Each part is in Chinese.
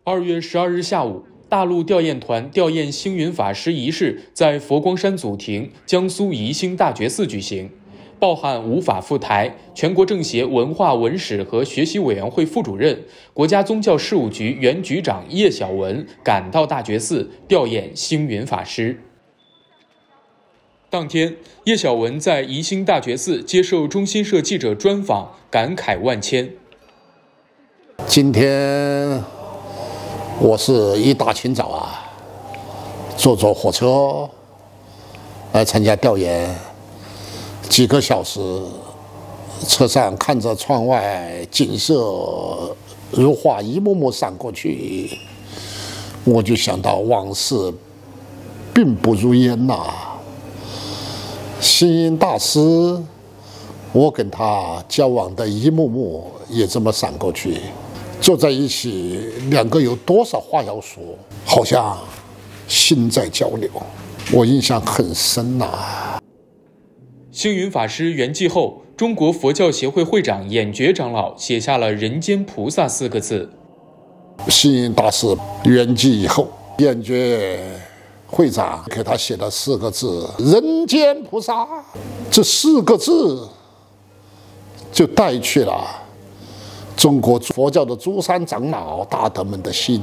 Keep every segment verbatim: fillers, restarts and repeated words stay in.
二月十二日下午，大陆吊唁团吊唁星云法师仪式在佛光山祖庭江苏宜兴大觉寺举行。报喊无法赴台，全国政协文化文史和学习委员会副主任、国家宗教事务局原局长叶小文赶到大觉寺吊唁星云法师。当天，叶小文在宜兴大觉寺接受中新社记者专访，感慨万千。 今天我是一大清早啊，坐坐火车来参加吊唁，几个小时，车上看着窗外景色如画，一幕幕闪过去，我就想到往事并不如烟呐、啊。星云大师，我跟他交往的一幕幕也这么闪过去。坐在一起，两个有多少话要说，好像心在交流，我印象很深呐、啊。 星云法师圆寂后，中国佛教协会会长演觉长老写下了"人间菩萨"四个字。 星云大师圆寂以后，演觉会长给他写了四个字"人间菩萨"，这四个字就带去了中国佛教的诸山长老大德们的心，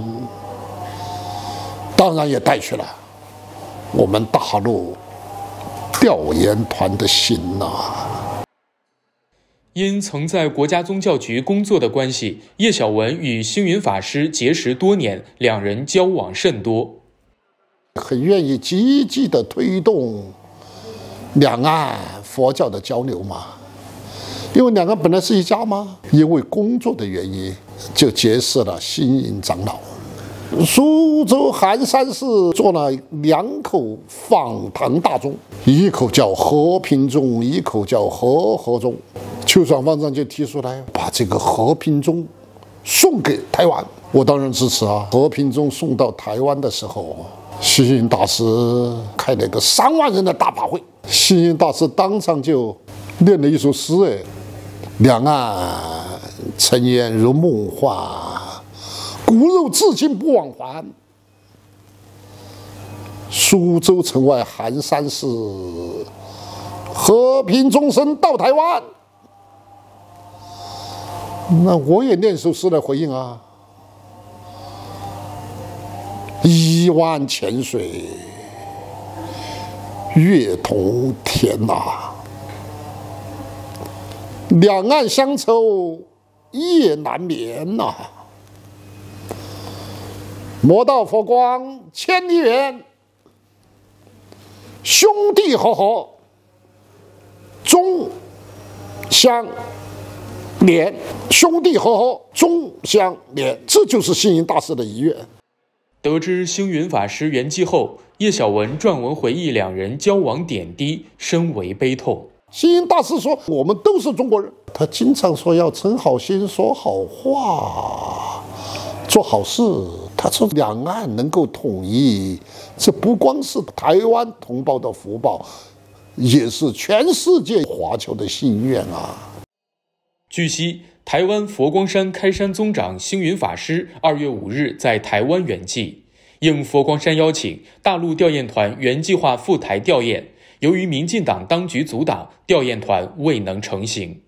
当然也带去了我们大陆吊唁团的心呐、啊。 因曾在国家宗教局工作的关系，叶小文与星云法师结识多年，两人交往甚多， 很愿意积极地推动两岸佛教的交流嘛。因为两个本来是一家嘛，因为工作的原因，就结识了星云长老。苏州寒山寺做了两口访谈大钟，一口叫和平钟，一口叫和合钟。邱爽方丈就提出来，把这个和平钟送给台湾，我当然支持啊。和平钟送到台湾的时候，星云大师开了一个三万人的大法会，星云大师当场就念了一首诗，哎。两岸尘烟如梦幻，骨肉至今不往还。苏州城外寒山寺，和平钟声到台湾。那我也念首诗来回应啊：一湾浅水，月同天呐、啊。两岸乡愁夜难眠呐、啊，莫道佛光千里远，兄弟和合终相连，兄弟和合终相连，这就是星云大师的遗愿。 得知星云法师圆寂后，叶小文撰文回忆两人交往点滴，深为悲痛。 星云大师说：“我们都是中国人。”他经常说要存好心、说好话、做好事。他说两岸能够统一，这不光是台湾同胞的福报，也是全世界华侨的心愿啊。 据悉，台湾佛光山开山宗长星云法师二月五日在台湾圆寂。应佛光山邀请，大陆吊唁团原计划赴台吊唁。由于民进党当局阻挡，吊唁团未能成行。